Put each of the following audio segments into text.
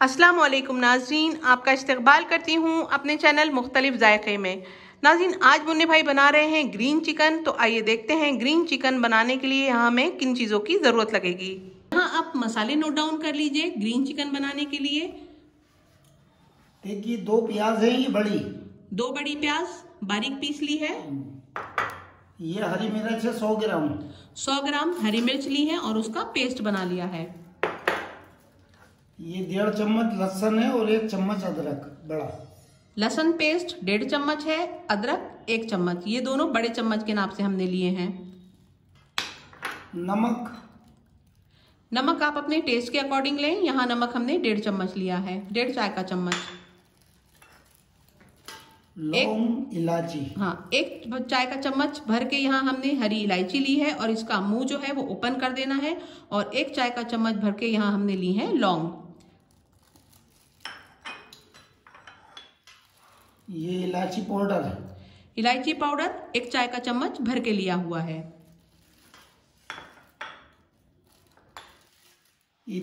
अस्सलाम वालेकुम नाज़रीन, आपका इस्तकबाल करती हूँ अपने चैनल मुख्तलिफ जायक़े में। नाज़रीन, आज मुन्ने भाई बना रहे हैं ग्रीन चिकन। तो आइए देखते हैं ग्रीन चिकन बनाने के लिए यहाँ हमें किन चीज़ों की ज़रूरत लगेगी। यहाँ आप मसाले नोट डाउन कर लीजिए ग्रीन चिकन बनाने के लिए। देखिए 2 प्याज है, ये बड़ी 2 बड़ी प्याज बारीक पीस ली है। ये हरी मिर्च है 100 ग्राम। 100 ग्राम हरी मिर्च ली है और उसका पेस्ट बना लिया है। ये 1.5 चम्मच लहसुन है और 1 चम्मच अदरक बड़ा। लहसुन पेस्ट 1.5 चम्मच है, अदरक 1 चम्मच, ये दोनों बड़े चम्मच के नाप से हमने लिए हैं। नमक आप अपने टेस्ट के अकॉर्डिंग लें। यहाँ नमक हमने 1.5 चम्मच लिया है, 1.5 चाय का चम्मच। लौंग इलायची, हाँ 1 चाय का चम्मच भर के यहाँ हमने हरी इलायची ली है और इसका मुंह जो है वो ओपन कर देना है। और 1 चाय का चम्मच भर के यहाँ हमने ली है लौंग। ये इलायची पाउडर है। इलायची पाउडर 1 चाय का चम्मच भर के लिया हुआ है। ये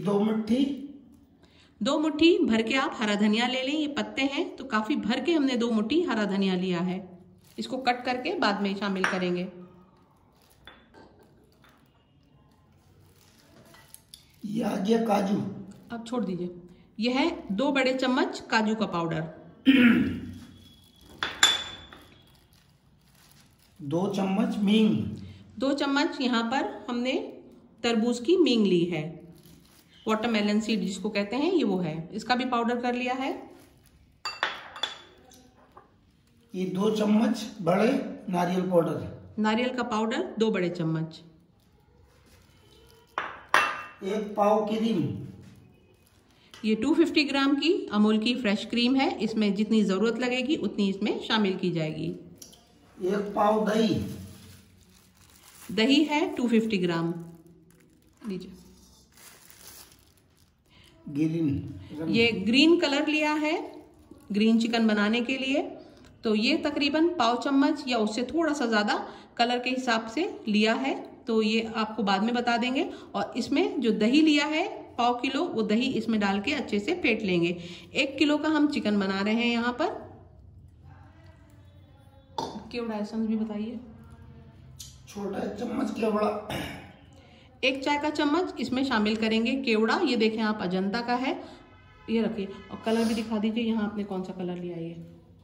2 मुट्ठी भर के आप हरा धनिया ले लें। ये पत्ते हैं तो काफी भर के हमने 2 मुट्ठी हरा धनिया लिया है। इसको कट करके बाद में शामिल करेंगे। ये आ गया काजू, अब छोड़ दीजिए। यह है 2 बड़े चम्मच काजू का पाउडर। 2 चम्मच मींग, 2 चम्मच यहाँ पर हमने तरबूज की मींग ली है। वाटरमेलन सीड जिसको कहते हैं, ये वो है, इसका भी पाउडर कर लिया है। ये 2 चम्मच बड़े नारियल पाउडर है। नारियल का पाउडर 2 बड़े चम्मच। 1 पाव क्रीम, ये 250 ग्राम की अमूल की फ्रेश क्रीम है। इसमें जितनी जरूरत लगेगी उतनी इसमें शामिल की जाएगी। 1 पाव दही है 250 ग्राम लीजिए। ये ग्रीन कलर लिया है ग्रीन चिकन बनाने के लिए। तो ये तकरीबन पाव चम्मच या उससे थोड़ा सा ज्यादा कलर के हिसाब से लिया है। तो ये आपको बाद में बता देंगे। और इसमें जो दही लिया है पाव किलो, वो दही इसमें डाल के अच्छे से फेंट लेंगे। 1 किलो का हम चिकन बना रहे हैं यहाँ पर। केवड़ा एसेंस भी बताइए। छोटा चम्मच केवड़ा, 1 चाय का चम्मच इसमें शामिल करेंगे केवड़ा। ये देखें आप अजंता का है, ये रखिए। और कलर भी दिखा दीजिए, यहाँ आपने कौन सा कलर लिया है।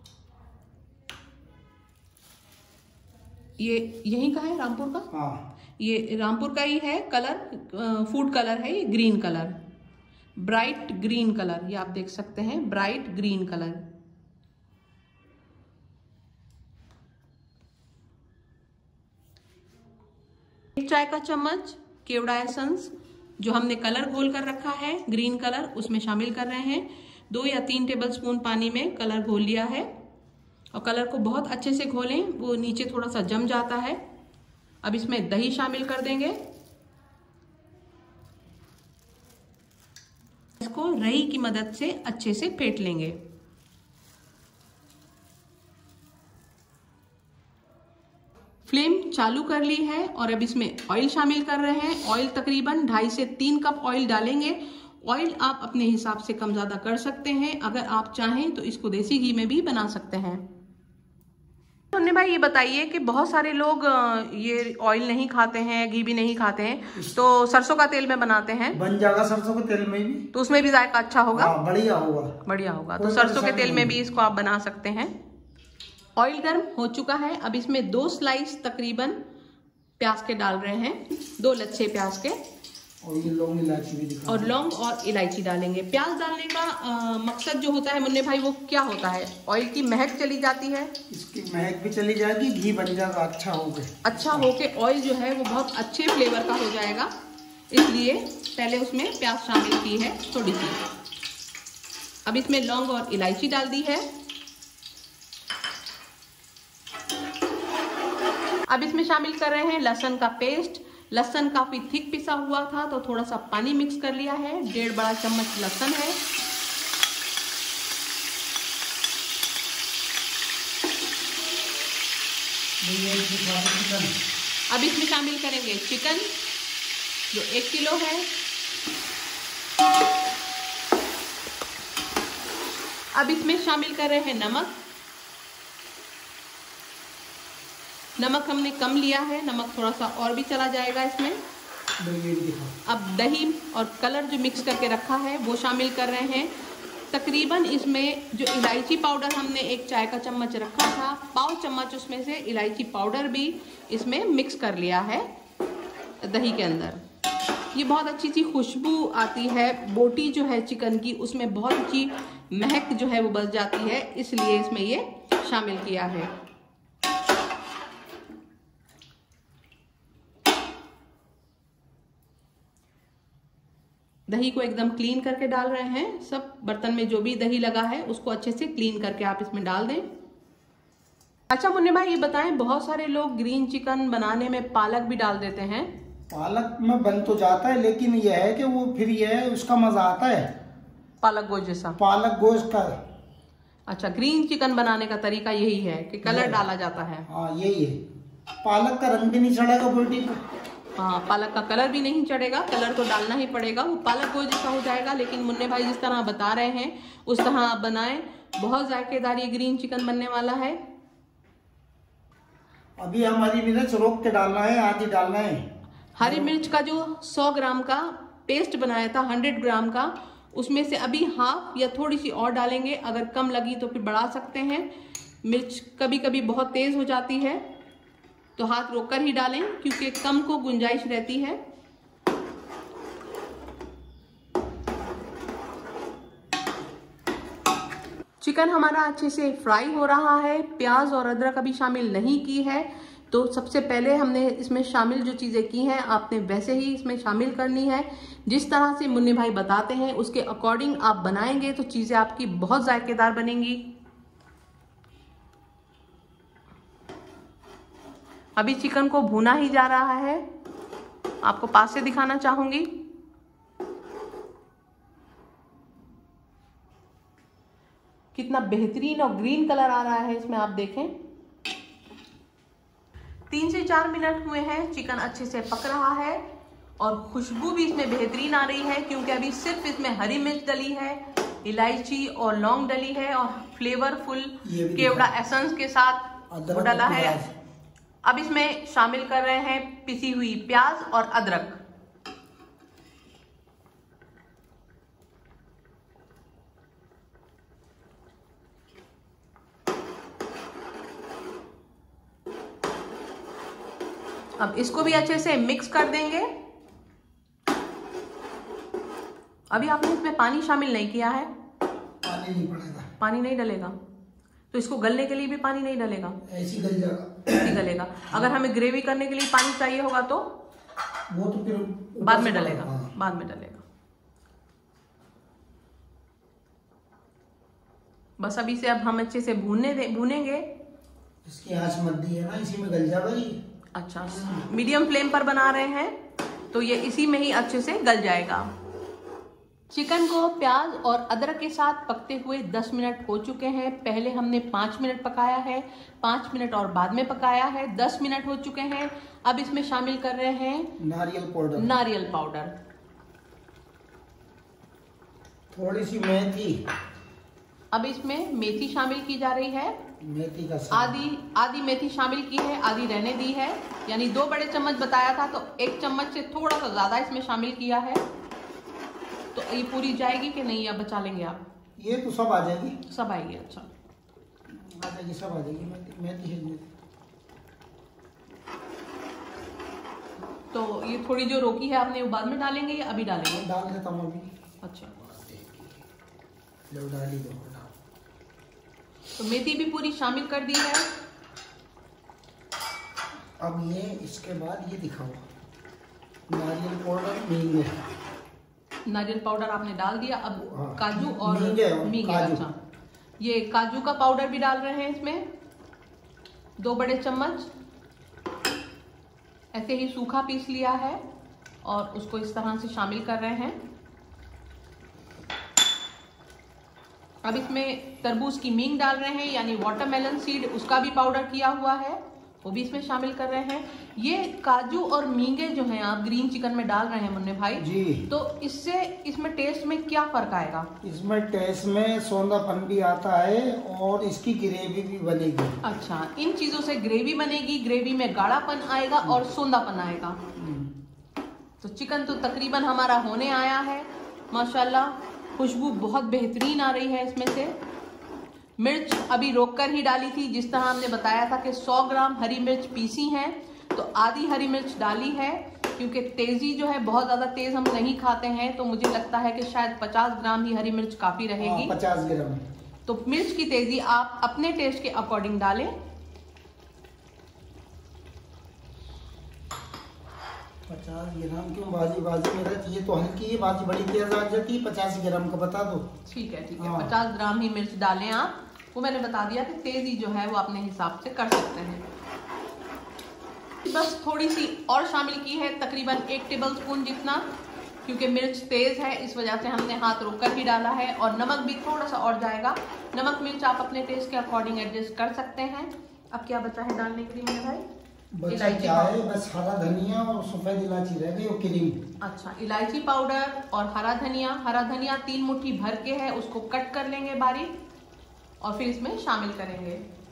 ये यहीं का है, रामपुर का। हाँ ये रामपुर का ही है कलर, फूड कलर है ये, green colour, bright green colour. ये आप देख सकते हैं, ब्राइट ग्रीन कलर। एक चाय का चम्मच केवड़ा एसेंस जो हमने कलर घोल कर रखा है ग्रीन कलर, उसमें शामिल कर रहे हैं। 2 या 3 टेबलस्पून पानी में कलर घोल लिया है। और कलर को बहुत अच्छे से घोलें, वो नीचे थोड़ा सा जम जाता है। अब इसमें दही शामिल कर देंगे। इसको रही की मदद से अच्छे से फेंट लेंगे। फ्लेम चालू कर ली है और अब इसमें ऑयल शामिल कर रहे हैं। ऑयल तकरीबन 2.5 से 3 कप ऑयल डालेंगे। ऑयल आप अपने हिसाब से कम ज्यादा कर सकते हैं। अगर आप चाहें तो इसको देसी घी में भी बना सकते हैं। मुन्ने भाई ये बताइए कि बहुत सारे लोग ये ऑयल नहीं खाते हैं, घी भी नहीं खाते हैं, तो सरसों का तेल में बनाते हैं। बन जाएगा सरसों के तेल में भी, तो उसमें भी जायका अच्छा होगा। हाँ, बढ़िया होगा। तो सरसों के तेल में भी इसको आप बना सकते हैं। ऑयल गर्म हो चुका है। अब इसमें 2 स्लाइस तकरीबन प्याज के डाल रहे हैं, 2 लच्छे प्याज के। और ये लौंग इलायची भी दिखा, और लौंग और इलायची डालेंगे। प्याज डालने का मकसद जो होता है मुन्ने भाई, वो क्या होता है? ऑयल की महक चली जाती है, इसकी महक भी चली जाएगी, घी बन जाएगा अच्छा होके ऑयल जो है वो बहुत अच्छे फ्लेवर का हो जाएगा। इसलिए पहले उसमें प्याज शामिल की है थोड़ी सी। अब इसमें लौंग और इलायची डाल दी है। अब इसमें शामिल कर रहे हैं लहसुन का पेस्ट। लहसुन काफी थिक पिसा हुआ था तो थोड़ा सा पानी मिक्स कर लिया है। 1.5 बड़ा चम्मच लहसुन है। अब इसमें शामिल करेंगे चिकन जो 1 किलो है। अब इसमें शामिल कर रहे हैं नमक। नमक हमने कम लिया है, नमक थोड़ा सा और भी चला जाएगा इसमें। अब दही और कलर जो मिक्स करके रखा है वो शामिल कर रहे हैं। तकरीबन इसमें जो इलायची पाउडर हमने 1 चाय का चम्मच रखा था, पाव चम्मच उसमें से इलायची पाउडर भी इसमें मिक्स कर लिया है दही के अंदर। ये बहुत अच्छी सी खुशबू आती है, बोटी जो है चिकन की उसमें बहुत अच्छी महक जो है वो बच जाती है, इसलिए इसमें ये शामिल किया है। दही को एकदम क्लीन करके डाल रहे हैं। सब बर्तन में जो भी दही लगा है उसको अच्छे से क्लीन करके आप इसमें डाल दें। अच्छा मुन्ने भाई ये बताएं, बहुत सारे लोग ग्रीन चिकन बनाने में पालक भी डाल देते हैं। पालक में बन तो जाता है, लेकिन यह है कि वो फिर यह है उसका मजा आता है पालक गोश्त जैसा, पालक गोश्त का। अच्छा, ग्रीन चिकन बनाने का तरीका यही है कि कलर डाला जाता है। हाँ यही है, पालक का रंग भी नहीं चढ़ेगा बोटी को। हाँ, पालक का कलर भी नहीं चढ़ेगा, कलर तो डालना ही पड़ेगा, वो पालक गोश्त जैसा हो जाएगा। लेकिन मुन्ने भाई जिस तरह बता रहे हैं उस तरह आप बनाएं, बहुत जायकेदार ये ग्रीन चिकन बनने वाला है। अभी हमारी मिर्च रोक के डालना है, आधी डालना है। हरी मिर्च का जो 100 ग्राम का पेस्ट बनाया था 100 ग्राम का, उसमें से अभी हाफ या थोड़ी सी और डालेंगे। अगर कम लगी तो फिर बढ़ा सकते हैं। मिर्च कभी कभी बहुत तेज हो जाती है तो हाथ रोककर ही डालें, क्योंकि कम को गुंजाइश रहती है। चिकन हमारा अच्छे से फ्राई हो रहा है। प्याज और अदरक अभी शामिल नहीं की है, तो सबसे पहले हमने इसमें शामिल जो चीजें की हैं आपने वैसे ही इसमें शामिल करनी है। जिस तरह से मुन्ने भाई बताते हैं उसके अकॉर्डिंग आप बनाएंगे तो चीजें आपकी बहुत जायकेदार बनेंगी। अभी चिकन को भुना ही जा रहा है, आपको पास से दिखाना चाहूंगी। कितना बेहतरीन और ग्रीन कलर आ रहा है इसमें, आप देखें। 3 से 4 मिनट हुए हैं, चिकन अच्छे से पक रहा है और खुशबू भी इसमें बेहतरीन आ रही है, क्योंकि अभी सिर्फ इसमें हरी मिर्च डली है, इलायची और लौंग डली है और फ्लेवरफुल केवड़ा एसेंस के साथ वो डला है। अब इसमें शामिल कर रहे हैं पिसी हुई प्याज और अदरक। अब इसको भी अच्छे से मिक्स कर देंगे। अभी आपने इसमें पानी शामिल नहीं किया है, पानी नहीं पड़ेगा, पानी नहीं डलेगा, तो इसको गलने के लिए भी पानी नहीं डलेगा, ऐसी गल जाएगा, ऐसी गलेगा। अगर हमें ग्रेवी करने के लिए पानी चाहिए होगा तो वो तो फिर बाद में डलेगा, बाद में डलेगा। बस अभी से अब हम अच्छे से भूनेंगे। इसकी आंच मध्य है ना, इसी में गल जाएगा ये। अच्छा, मीडियम फ्लेम पर बना रहे हैं तो ये इसी में ही अच्छे से गल जाएगा। चिकन को प्याज और अदरक के साथ पकते हुए 10 मिनट हो चुके हैं। पहले हमने 5 मिनट पकाया है, 5 मिनट और बाद में पकाया है, 10 मिनट हो चुके हैं। अब इसमें शामिल कर रहे हैं नारियल पाउडर, नारियल पाउडर, थोड़ी सी मेथी। अब इसमें मेथी शामिल की जा रही है, मेथी का आधी मेथी शामिल की है, आधी रहने दी है। यानी 2 बड़े चम्मच बताया था तो 1 चम्मच से थोड़ा सा ज्यादा इसमें शामिल किया है। तो ये पूरी जाएगी कि नहीं, या बचा लेंगे आप? ये तो सब आ जाएगी, सब आएगी। अच्छा आ जाएगी, सब आ जाएगी। मेथी है तो ये थोड़ी जो रोकी है आपने वो बाद में डालेंगे या अभी डालेंगे? डाल देता हूँ अभी। अच्छा, लो डाल ही दो। तो मेथी भी पूरी शामिल कर दी है। अब ये इसके बाद ये दिखाओ, नारियल पाउडर, मींगे। नारियल पाउडर आपने डाल दिया। अब हाँ, काजू और मींगे। अच्छा, ये काजू का पाउडर भी डाल रहे हैं इसमें 2 बड़े चम्मच। ऐसे ही सूखा पीस लिया है और उसको इस तरह से शामिल कर रहे हैं। अब इसमें तरबूज की मींग डाल रहे हैं, यानी वाटरमेलन सीड, उसका भी पाउडर किया हुआ है वो भी इसमें शामिल कर रहे हैं। ये काजू और मींगे जो हैं आप ग्रीन चिकन में डाल रहे हैं मुन्ने भाई जी, तो इससे इसमें टेस्ट में क्या फर्क आएगा? इसमें टेस्ट में सौंधापन भी आता है और इसकी ग्रेवी भी बनेगी। अच्छा, इन चीजों से ग्रेवी बनेगी, ग्रेवी में गाढ़ापन आएगा और सौंधापन आएगा। तो चिकन तो तकरीबन हमारा होने आया है माशाल्लाह। खुशबू बहुत बेहतरीन आ रही है इसमें से। मिर्च अभी रोककर ही डाली थी, जिस तरह हमने बताया था कि 100 ग्राम हरी मिर्च पीसी है तो आधी हरी मिर्च डाली है, क्योंकि तेजी जो है बहुत ज्यादा तेज हम नहीं खाते हैं, तो मुझे लगता है कि शायद 50 ग्राम ही हरी मिर्च काफी रहेगी। 50 ग्राम। तो मिर्च की तेजी आप अपने टेस्ट के अकॉर्डिंग डालें। 50 ग्राम क्यों? बाजी में रहती है तो हल्की है, बाजी बड़ी तेज आ जाती है। 50 ग्राम का बता दो। ठीक है, 50 हाँ। ग्राम ही मिर्च डालें आप। वो मैंने बता दिया कि तेजी जो है वो अपने हिसाब से कर सकते हैं। बस थोड़ी सी और शामिल की है, तकरीबन 1 टेबल स्पून जितना, क्योंकि मिर्च तेज है इस वजह से हमने हाथ रोककर ही डाला है। और नमक भी थोड़ा सा और जाएगा। नमक मिर्च आप अपने टेस्ट के अकॉर्डिंग एडजस्ट कर सकते हैं। अब क्या बचा है डालने के लिए मेरे भाई? बचा क्या है? बस हरा धनिया और सफेद इलायची रह गई और क्रीम। अच्छा, इलायची पाउडर और हरा धनिया 3 मुट्ठी भर के है, उसको कट कर लेंगे बारीक और फिर इसमें शामिल करेंगे।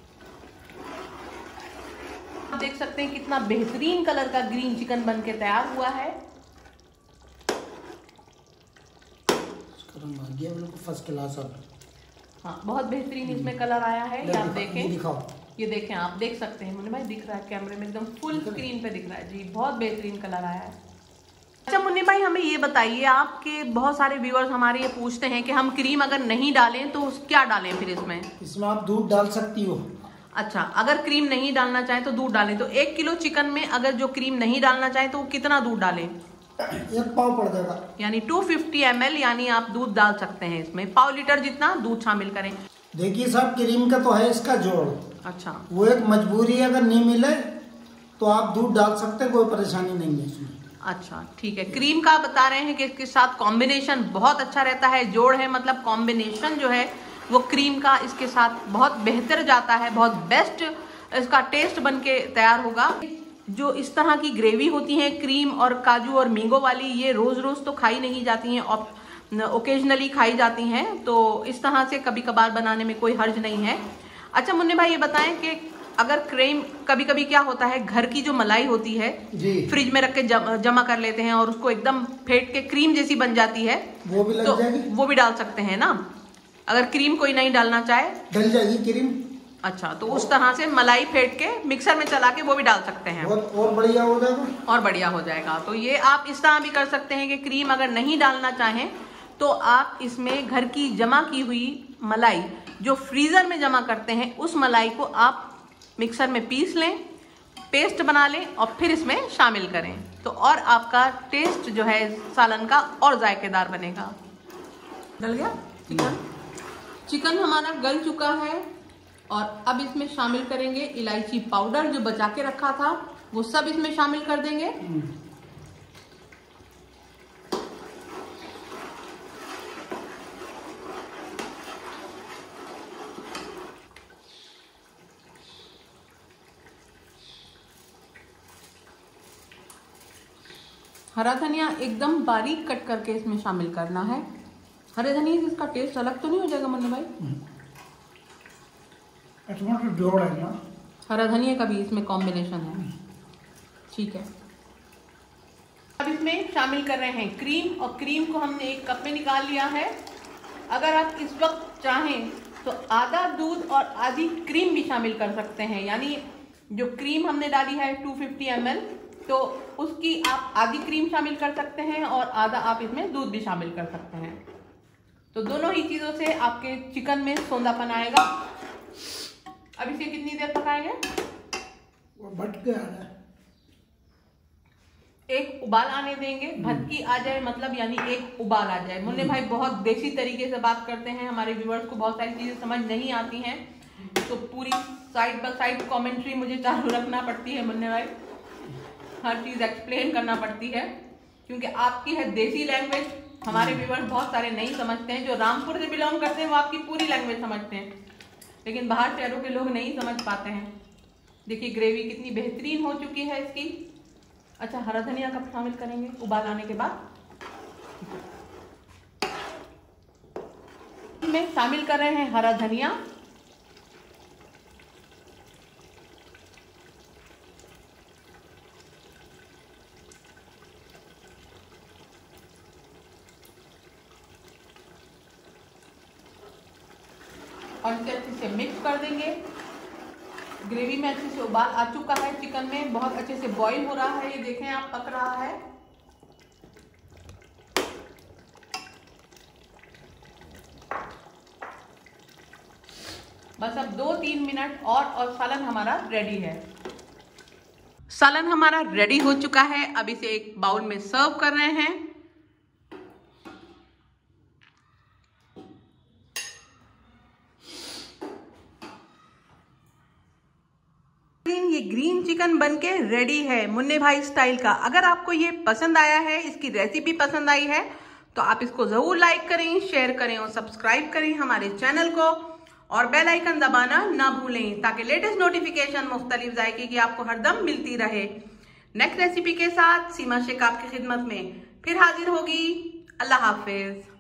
आप देख सकते हैं कितना बेहतरीन कलर का ग्रीन चिकन बन के तैयार हुआ है। बिल्कुल फर्स्ट क्लास। हाँ, बहुत बेहतरीन इसमें कलर आया है। ये आप देखें, दिखाओ। ये देखें, आप देख सकते हैं मुन्ने भाई, दिख रहा है कैमरे में एकदम फुल स्क्रीन पे दिख रहा है जी, बहुत बेहतरीन कलर आया है। अच्छा मुन्ने भाई, हमें ये बताइए, आपके बहुत सारे व्यूअर्स हमारे ये पूछते हैं कि हम क्रीम अगर नहीं डालें तो क्या डालें फिर इसमें? इसमें आप दूध डाल सकती हो। अच्छा, अगर क्रीम नहीं डालना चाहें तो दूध डालें। तो 1 किलो चिकन में अगर जो क्रीम नहीं डालना चाहें तो कितना दूध डालें? 1 पाव पड़ जाएगा, यानी 250 ml, यानी आप दूध डाल सकते हैं इसमें। 1/4 लीटर जितना दूध शामिल करें। देखिए साहब, क्रीम का तो है इसका जोड़। अच्छा, वो एक मजबूरी है, अगर नहीं मिले तो आप दूध डाल सकते हैं, कोई परेशानी नहीं है इसमें। अच्छा ठीक है। क्रीम का बता रहे हैं कि इसके साथ कॉम्बिनेशन बहुत अच्छा रहता है। जोड़ है मतलब कॉम्बिनेशन जो है वो क्रीम का इसके साथ बहुत बेहतर जाता है, बहुत बेस्ट इसका टेस्ट बन के तैयार होगा। जो इस तरह की ग्रेवी होती है क्रीम और काजू और मींगो वाली, ये रोज रोज तो खाई नहीं जाती हैं, ओकेजनली खाई जाती हैं, तो इस तरह से कभी कभार बनाने में कोई हर्ज नहीं है। अच्छा मुन्ने भाई, ये बताएं कि अगर क्रीम कभी कभी क्या होता है, घर की जो मलाई होती है जी, फ्रिज में रख के जमा कर लेते हैं और उसको एकदम फेंट के क्रीम जैसी बन जाती है, वो भी लग जाएगी। वो भी डाल सकते हैं ना, अगर क्रीम कोई नहीं डालना चाहे? डल जाएगी क्रीम। अच्छा, तो उस तरह से मलाई फेंट के मिक्सर में चला के वो भी डाल सकते हैं, और बढ़िया हो जाएगा। और बढ़िया हो जाएगा। तो ये आप इस तरह भी कर सकते हैं कि क्रीम अगर नहीं डालना चाहें तो आप इसमें घर की जमा की हुई मलाई, जो फ्रीजर में जमा करते हैं, उस मलाई को आप मिक्सर में पीस लें, पेस्ट बना लें और फिर इसमें शामिल करें, तो और आपका टेस्ट जो है सालन का और जायकेदार बनेगा। गल गया चिकन हमारा गल चुका है और अब इसमें शामिल करेंगे इलायची पाउडर जो बचा के रखा था, वो सब इसमें शामिल कर देंगे। हरा धनिया एकदम बारीक कट करके इसमें शामिल करना है। हरे धनिया से इसका टेस्ट अलग तो नहीं हो जाएगा मुन्ने भाई? जोड़ है ना, हरा धनिया का भी इसमें कॉम्बिनेशन है। ठीक है, अब इसमें शामिल कर रहे हैं क्रीम, और क्रीम को हमने 1 कप में निकाल लिया है। अगर आप इस वक्त चाहें तो आधा दूध और आधी क्रीम भी शामिल कर सकते हैं, यानी जो क्रीम हमने डाली है 250 ml, तो उसकी आप आधी क्रीम शामिल कर सकते हैं और आधा आप इसमें दूध भी शामिल कर सकते हैं। तो दोनों ही चीजों से आपके चिकन में सौंधापन आएगा। अब इसे कितनी देर पकाएंगे? वो भटके आ रहा है, एक उबाल आने देंगे। भटकी आ जाए मतलब यानी एक उबाल आ जाए। मुन्ने भाई बहुत देसी तरीके से बात करते हैं, हमारे व्यूअर्स को बहुत सारी चीजें समझ नहीं आती हैं, तो पूरी साइड बाय साइड कमेंट्री मुझे चालू रखना पड़ती है मुन्ने भाई, हर चीज एक्सप्लेन करना पड़ती है, क्योंकि आपकी है देसी लैंग्वेज, हमारे व्यूअर्स बहुत सारे नहीं समझते हैं। जो रामपुर से बिलोंग करते हैं वो आपकी पूरी लैंग्वेज समझते हैं, लेकिन बाहर शहरों के लोग नहीं समझ पाते हैं। देखिए ग्रेवी कितनी बेहतरीन हो चुकी है इसकी। अच्छा, हरा धनिया कब शामिल करेंगे उबाल आने के बाद? में शामिल कर रहे हैं हरा धनिया। और इसे अच्छे से मिक्स कर देंगे। ग्रेवी में अच्छे से उबाल आ चुका है, चिकन में बहुत अच्छे से बॉईल हो रहा है, ये देखें आप, पक रहा है। बस अब 2-3 मिनट और सालन हमारा रेडी है। सालन हमारा रेडी हो चुका है। अब इसे एक बाउल में सर्व कर रहे हैं। ये ग्रीन चिकन बनके रेडी है मुन्ने भाई स्टाइल का। अगर आपको ये पसंद आया है, इसकी रेसिपी पसंद आई है, तो आप इसको जरूर लाइक करें, शेयर करें और सब्सक्राइब करें हमारे चैनल को, और बेल आइकन दबाना ना भूलें ताकि लेटेस्ट नोटिफिकेशन मुख्तलिफ जायके की आपको हरदम मिलती रहे। नेक्स्ट रेसिपी के साथ सीमा शेख आपकी खिदमत में फिर हाजिर होगी। अल्लाह हाफिज।